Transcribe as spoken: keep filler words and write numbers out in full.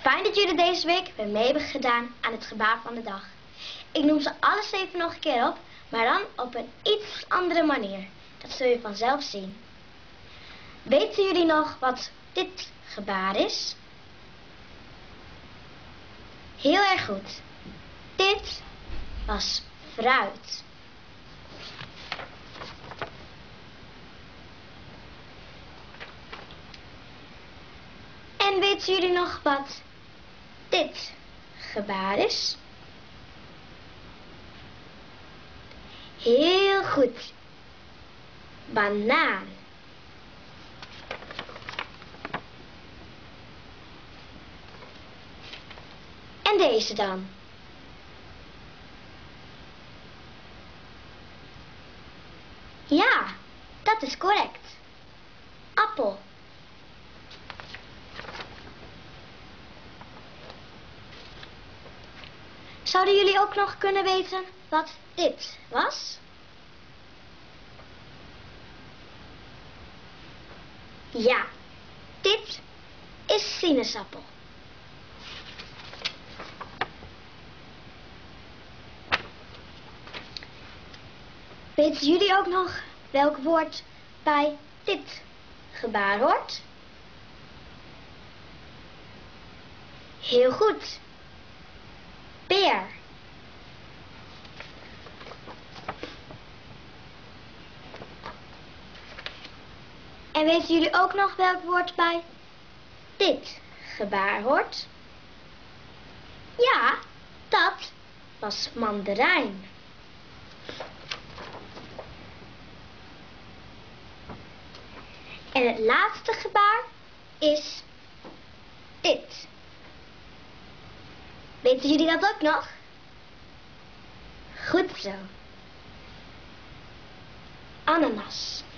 Fijn dat jullie deze week weer mee hebben gedaan aan het gebaar van de dag. Ik noem ze alles even nog een keer op, maar dan op een iets andere manier. Dat zul je vanzelf zien. Weten jullie nog wat dit gebaar is? Heel erg goed. Dit was fruit. En weten jullie nog wat dit gebaar is? Heel goed. Banaan. En deze dan? Ja, dat is correct. Appel. Zouden jullie ook nog kunnen weten wat dit was? Ja, dit is sinaasappel. Weten jullie ook nog welk woord bij dit gebaar hoort? Heel goed. Peer. En weten jullie ook nog welk woord bij dit gebaar hoort? Ja, dat was mandarijn. En het laatste gebaar is dit. Weten jullie dat ook nog? Goed zo. Ananas.